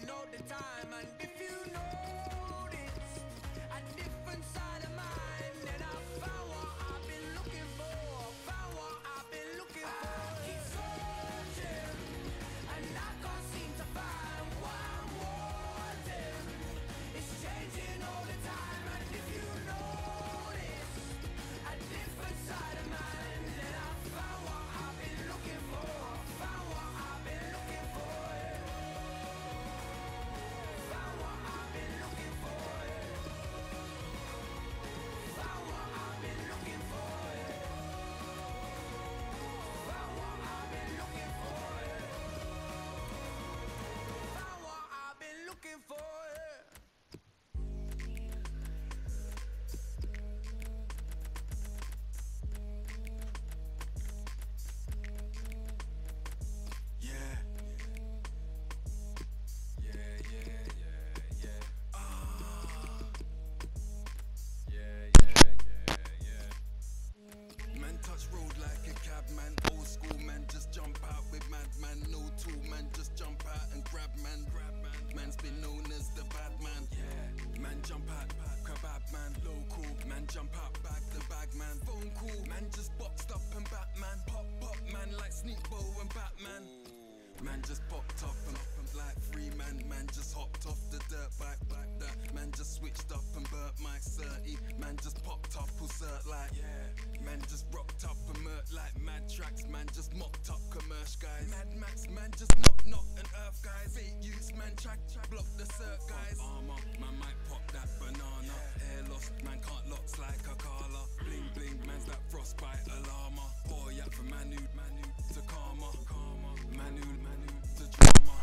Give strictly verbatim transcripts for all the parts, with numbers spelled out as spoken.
Man just popped up and up and like free man. Man just hopped off the dirt bike like that. Man just switched up and burnt my thirty. Man just popped up all cert like yeah. Man just rocked up and murked like mad tracks. Man just mopped up commercial guys. Mad Max man just knock knock and earth guys. Fake use man track track block the cert guys. Armor man might pop that banana. Hair lost man can't locks like a Carla. Bling bling man's that frostbite alarma. Boy up for Manu Manu to karma. Manu Manu to drama.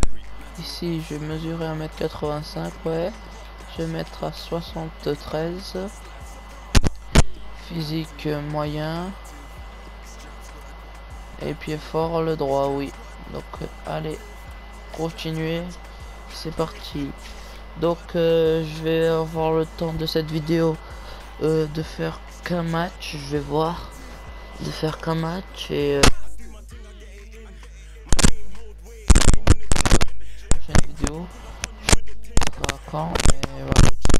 Ici je vais mesurer un mètre quatre-vingt-cinq, ouais. Je vais mettre à soixante-treize. Physique moyen. Et pied fort le droit, oui. Donc allez, continuez. C'est parti. Donc euh, je vais avoir le temps de cette vidéo euh, de faire qu'un match. Je vais voir de faire qu'un match et euh, prochaine vidéo sera quand et voilà.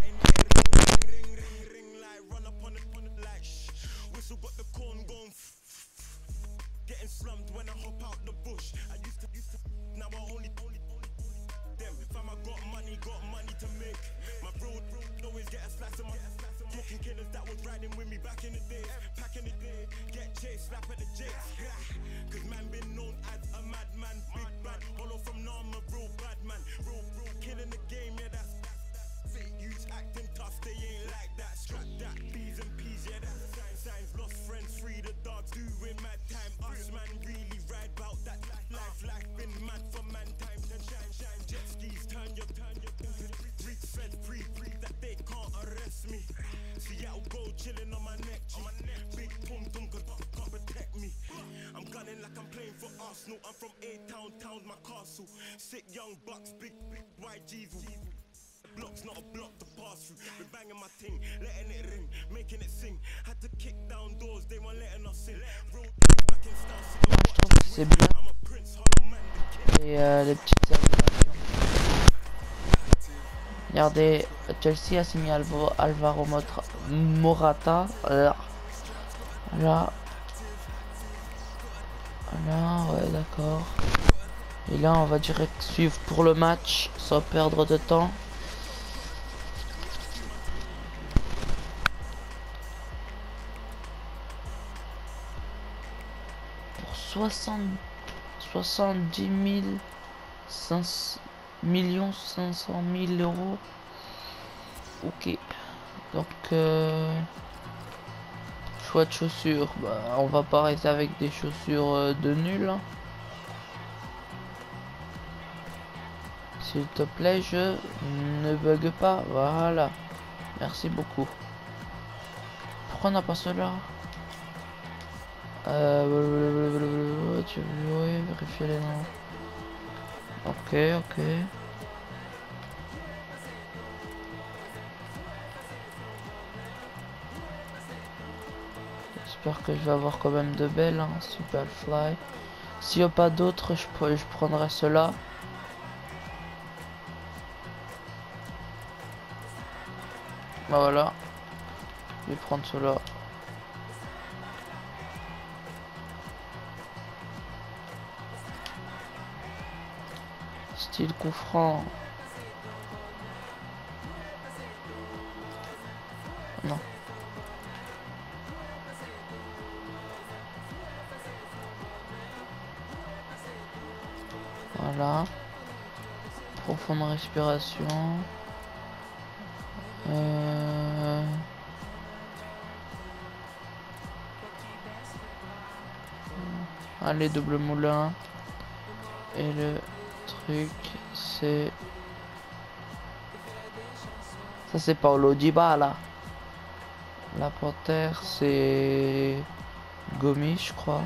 Chilling on my neck, on my neck. Big pum dum can't protect me. I'm gunning like I'm playing for Arsenal. I'm from A-Town, town's my castle. Sick young bucks, big big Y G's. Block's not a block to pass through. Been banging my thing, letting it ring, making it sing. Had to kick down doors, they weren't letting us in. Road back in style. C'est bien. Et euh, les petites animations. Regardez, Chelsea a signé Alvo, Alvaro Motra, Morata. Là. Là. Là, ouais, d'accord. Et là, on va direct suivre pour le match sans perdre de temps. Pour soixante, soixante-dix mille cinq millions cinq cent mille euros. Ok. Donc, euh, choix de chaussures. Bah, on va pas rester avec des chaussures euh, de nul. Hein. S'il te plaît, je ne bug pas. Voilà. Merci beaucoup. Pourquoi on n'a pas cela? Euh... Tu veux vérifier les noms. Ok, ok. J'espère que je vais avoir quand même de belles. Hein. Superfly. S'il n'y a pas d'autres, je, je prendrai cela. Bah voilà. Je vais prendre cela. Style coup franc. Non. Voilà. Profonde respiration. Euh... Allez, double moulin. Et le truc, c'est... Ça, c'est Paulo Dybala. La panthère, c'est... Gomis, je crois.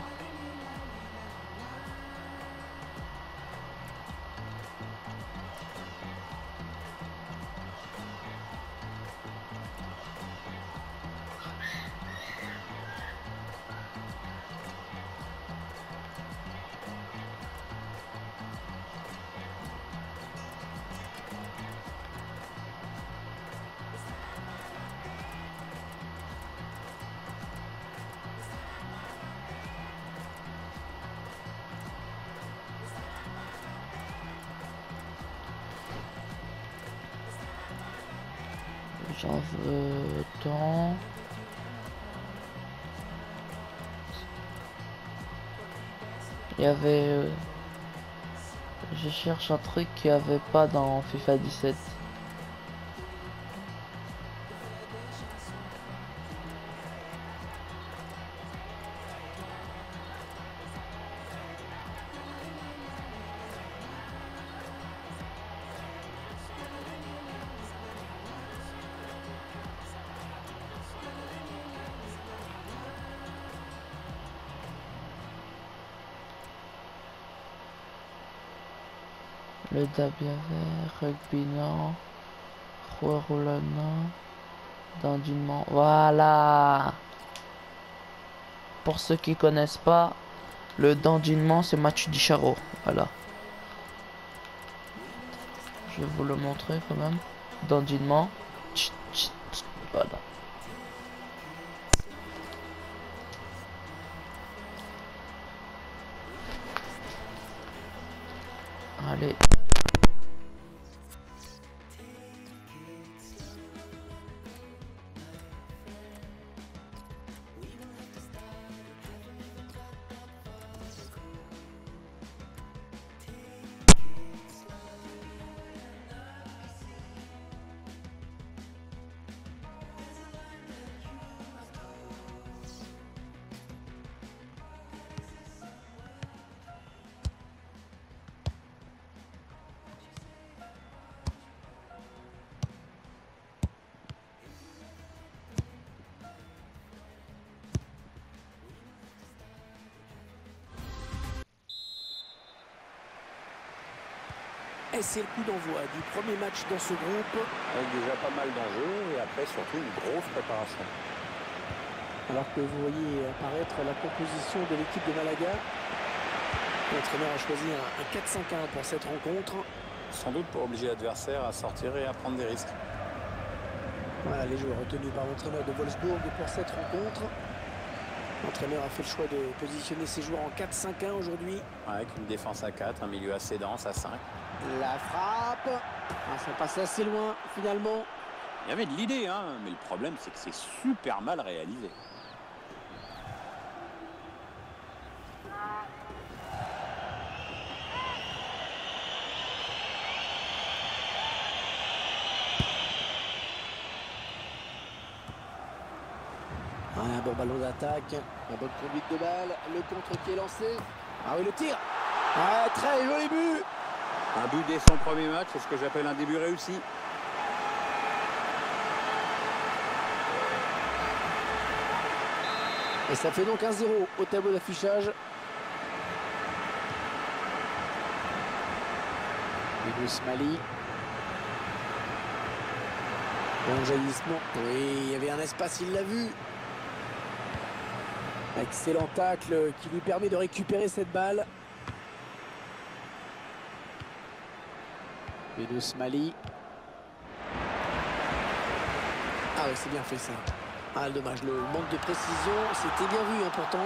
J'en veux tant. Il y avait... Euh, je cherche un truc qu'il n'y avait pas dans FIFA dix-sept. Le Dabiaver, Rugby non, Roulana, Dandinement. Voilà. Pour ceux qui connaissent pas, le dandinement c'est Mathieu Dicharo. Voilà. Je vais vous le montrer quand même. Dandinement. Voilà. Allez. Et c'est le coup d'envoi du premier match dans ce groupe. Avec déjà pas mal d'enjeux et après surtout une grosse préparation. Alors que vous voyez apparaître la composition de l'équipe de Malaga, l'entraîneur a choisi un, un quatre cinq un pour cette rencontre. Sans doute pour obliger l'adversaire à sortir et à prendre des risques. Voilà les joueurs retenus par l'entraîneur de Wolfsburg pour cette rencontre. L'entraîneur a fait le choix de positionner ses joueurs en quatre cinq un aujourd'hui. Avec une défense à quatre, un milieu assez dense à cinq. La frappe. Ah, ça passe assez loin finalement. Il y avait de l'idée, hein, mais le problème c'est que c'est super mal réalisé. Un bon ballon d'attaque, la bonne conduite de balle, le contre qui est lancé. Ah oui, le tir. Ah, très joli but. Un but dès son premier match, c'est ce que j'appelle un début réussi. Et ça fait donc un zéro au tableau d'affichage. Yunus Mali. Bon jaillissement. Oui, il y avait un espace, il l'a vu. Excellent tacle qui lui permet de récupérer cette balle. Yunus Mali. Ah ouais, c'est bien fait ça. Ah, dommage, le manque de précision, c'était bien vu hein, pourtant.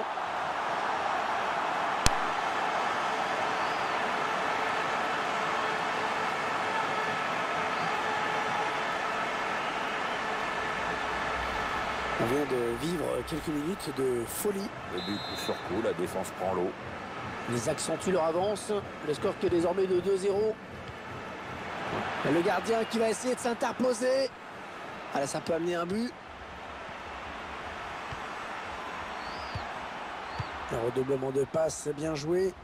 On vient de vivre quelques minutes de folie. Et du coup sur coup, la défense prend l'eau. Ils accentuent leur avance. Le score qui est désormais de deux zéro. Le gardien qui va essayer de s'interposer. Ah là, ça peut amener un but. Un redoublement de passes, bien joué.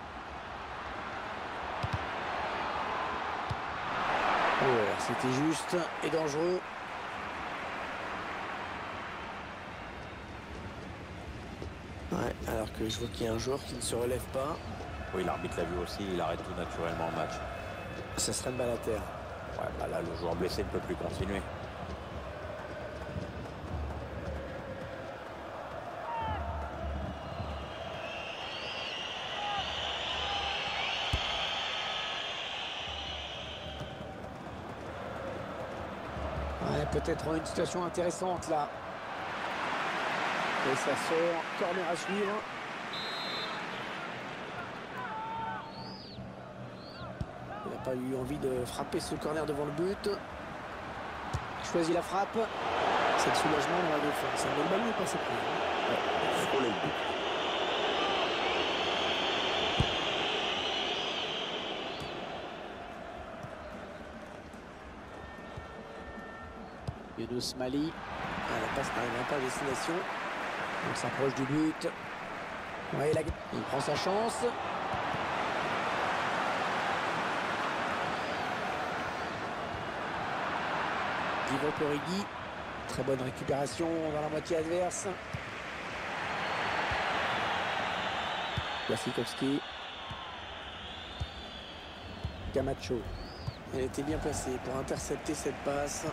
Oh, c'était juste et dangereux. Ouais, alors que je vois qu'il y a un joueur qui ne se relève pas. Oui, l'arbitre l'a vu aussi, il arrête tout naturellement le match. Ça serait une balle à terre. Ouais, bah là, le joueur blessé ne peut plus continuer. Ouais, peut-être une situation intéressante là. Et ça sort, corner à suivre. Il n'a pas eu envie de frapper ce corner devant le but. Il choisit la frappe. C'est le soulagement dans la défense. Le ballon est passé plus. Ouais, frôler le but. Younous Mali. Ah, la passe n'arrivera pas à destination. On s'approche du but. Ouais, la... Il prend sa chance. Divock Origi. Très bonne récupération dans la moitié adverse. Wasikowski. Camacho. Elle était bien placée pour intercepter cette passe.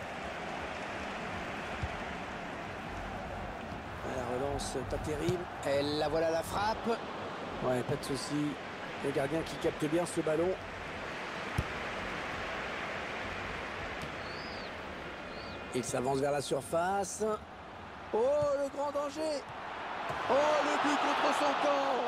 La relance pas terrible. Elle la voilà la frappe. Ouais, pas de souci. Le gardien qui capte bien ce ballon. Il s'avance vers la surface. Oh, le grand danger. Oh, le but contre son camp.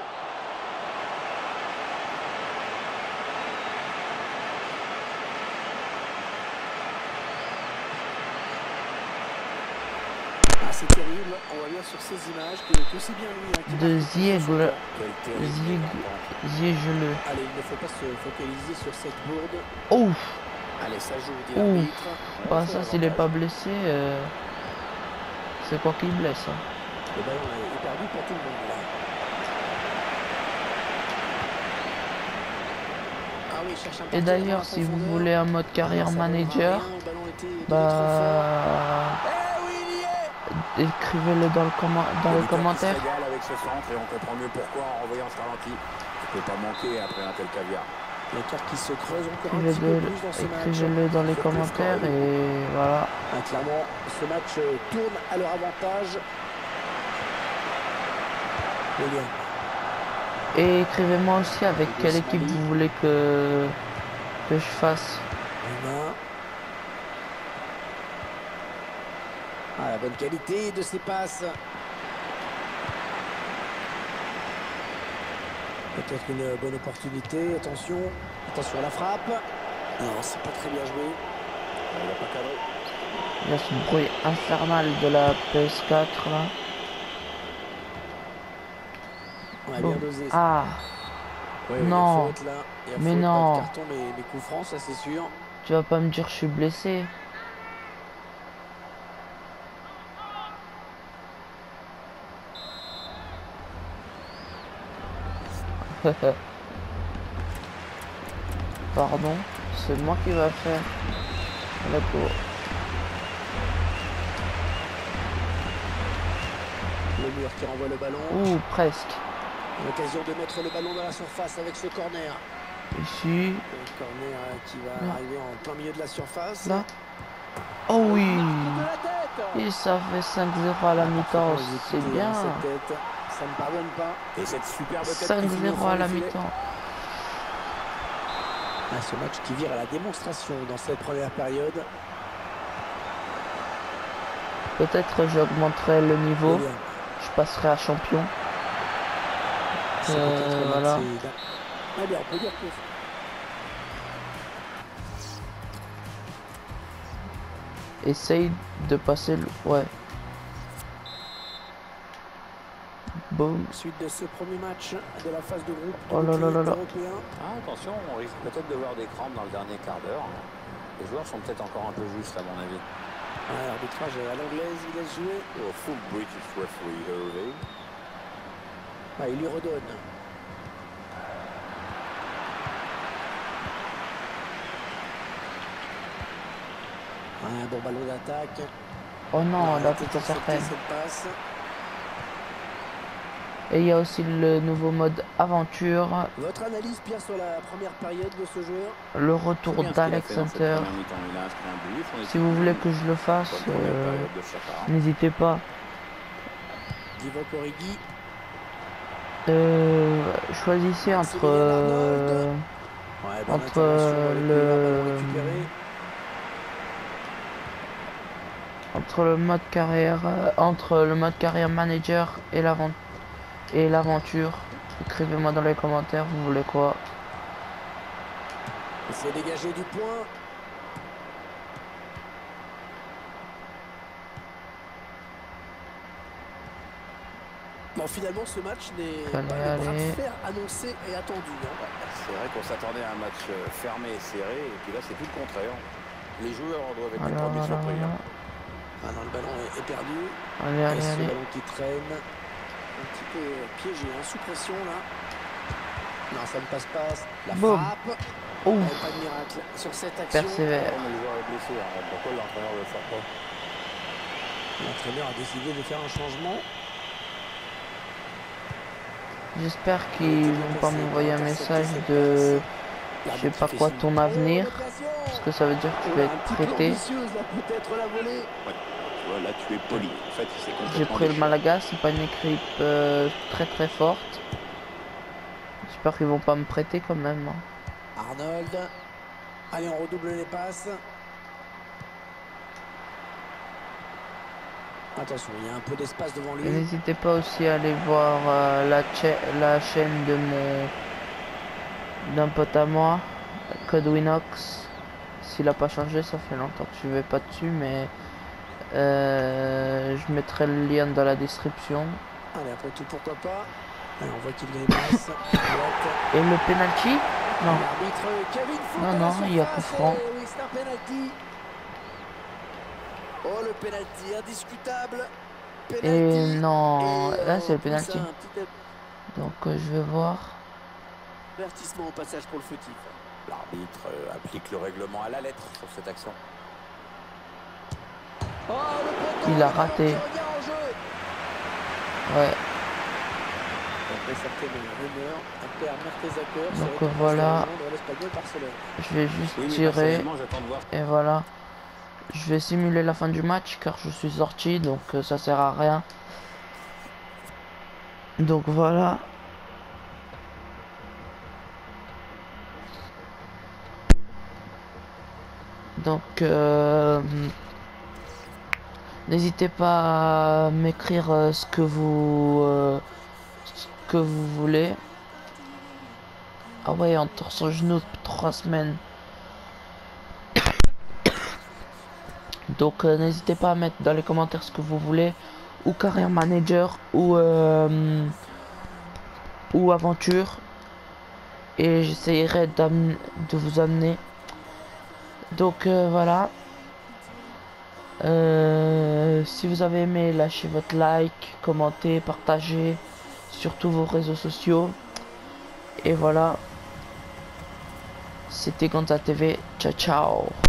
Ah, c'est terrible. On voit bien sur ces images que, que c'est bien lui. Hein, qui De marque Ziègle. Quel terrible Ziègle. démarrage. Ziègle. Allez, il ne faut pas se focaliser sur cette bourde. Ouf. Allez, ça joue, dit Ouf. l'arbitre. Bah ça, s'il est pas blessé, euh, c'est quoi qu'il blesse. Hein. Le ballon est perdu pour tout le monde là. Ah oui, il cherche un Et partenaire d'ailleurs, dans la si vous profondeur. voulez un mode Ah non, carrière ça donnera manager, rien, le ballon était donné bah trop fort. Eh oui, il y est. écrivez-le dans, le commen- dans Le les buteur qui se commentaires. régale avec ce centre et on comprend mieux pourquoi en revoyant ce ralenti. Tu peux pas manquer après un tel caviar. L'écart qui se creuse encore un petit peu Écrivez-le plus dans ce match. écrivez-le dans les Surtout le commentaires score. et voilà. Ah, clairement, ce match euh, tourne à leur avantage. William. Et écrivez-moi aussi avec Et quelle de équipe Smiley. vous voulez que, que je fasse. Luna. Ah, la bonne qualité de ses passes. Peut-être une bonne opportunité. Attention. Attention à la frappe. Non, c'est pas très bien joué. Il n'a pas cadré. Il y a ce bruit infernal de la P S quatre là. On a Bon. bien dosé. Ah, Ouais, ouais, non. il y a faute, là. Il y a Mais faute, non. Pas de carton, mais, mais coup franc, ça c'est sûr. tu vas pas me dire que je suis blessé. Pardon, c'est moi qui va faire. D'accord. Le mur qui renvoie le ballon. Ouh, presque. L'occasion de mettre le ballon dans la surface avec ce corner. Ici, Le corner euh, qui va Là. arriver en plein milieu de la surface. là. Oh oui. De la tête. Et ça fait cinq zéro à la mi-temps, c'est bien. Cette tête, ça ne pardonne pas. Et cette superbe tête cinq qui finit au zéro fond à du la filet. mi-temps. Ah, ce match qui vire à la démonstration dans cette première période. Peut-être j'augmenterai le niveau. William. Je passerai à champion. C'est Euh, peut-être voilà. Mathilde. Ah bien, on peut dire que... Essaye de passer le... Ouais. Boum. Suite de ce premier match de la phase de groupe Oh là là là là. européen. Ah, attention, on risque peut-être de voir des crampes dans le dernier quart d'heure. Les joueurs sont peut-être encore un peu justes à mon avis. Ouais, l'arbitrage à l'anglaise, il laisse jouer. Au full British referee Hervey. Ah, il lui redonne. Un bon ballon d'attaque. Oh non, Ouais, là, peut-être putain, accepter certaine. cette passe. Et il y a aussi le nouveau mode aventure. Votre analyse, Pierre, sur la première période de ce joueur? Le retour C'est bien ce qu'il a d'Alex fait dans cette Hunter. première mi-temps. Il a inscrit un but, son Si équipe vous voulez gagne. que je le fasse, Bonne première euh, période de Chaka. n'hésitez pas. Divock Origi. Euh, choisissez entre... euh, Ouais, bonne entre intervention avec le- ballon récupéré. entre le mode carrière euh, entre le mode carrière manager et l'avent- et l'aventure. Écrivez-moi dans les commentaires, vous voulez quoi? Il s'est dégagé du point. Bon, finalement, ce match n'est pas Allez, le bras de allez. fer annoncé et attendu. hein. C'est vrai qu'on s'attendait à un match euh, fermé et serré, et puis là c'est tout le contraire. Les joueurs doivent être les Voilà, premiers voilà, surpris. voilà. hein. Ah non, le ballon est, est perdu. Allez, Et allez, ce allez. ballon qui traîne. Un petit peu piégé, hein, sous pression là. Non, ça ne passe pas. La Boum. frappe. Ouf, Ouais, pas de miracle sur cette action. persévère. Oh, mais le joueur est blessé, hein. Pourquoi l'entraîneur ne le sort pas? L'entraîneur a décidé de faire un changement. J'espère qu'ils vont pas m'envoyer un message de je sais pas quoi ton avenir, parce que ça veut dire que je vais être prêté. Peut-être la volée. Ouais. Tu vois, là tu es poli. En fait, il s'est J'ai complètement pris le déchiré. Malaga, c'est pas une équipe euh, très très forte. J'espère qu'ils vont pas me prêter quand même. hein. Arnold. Allez, on redouble les passes. Attention, il y a un peu d'espace devant Et lui. n'hésitez pas aussi à aller voir euh, la, cha- la chaîne de mon d'un pote à moi, Code Winox. S'il a pas changé, ça fait longtemps que je vais pas dessus, mais euh, je mettrai le lien dans la description. Allez, après tout, pourquoi pas. Allez, on voit qu'il grimace. Et le penalty? Non. L'arbitre Kevin Foot Non, à la non, il y a surface, coup franc. et oui, c'est un penalty. Oh, le penalty indiscutable. Penalty. Et non, Et, là euh, c'est le pousse penalty. un petit Donc euh, je vais voir. avertissement au passage pour le fautif. L'arbitre euh, applique le règlement à la lettre sur cette action. Oh, le poteau Il a qui raté. revient en jeu. Ouais. Après certaines rumeurs, Inter Mertesacker Donc, serait proche de voilà. rejoindre l'Espagnol Barcelone. Je vais juste Oui, mais tirer. personnellement, j'attends de voir. Et voilà. Je vais simuler la fin du match car je suis sorti, donc euh, ça sert à rien. Donc voilà. Donc euh, n'hésitez pas à m'écrire euh, ce que vous euh, ce que vous voulez. Ah ouais, en torse au genou depuis trois semaines. Donc euh, n'hésitez pas à mettre dans les commentaires ce que vous voulez, ou carrière manager, ou euh, ou aventure, et j'essayerai d'am- de vous amener. Donc euh, voilà. Euh, si vous avez aimé, lâchez votre like, commentez, partagez sur tous vos réseaux sociaux. Et voilà. C'était Gonza T V. Ciao ciao.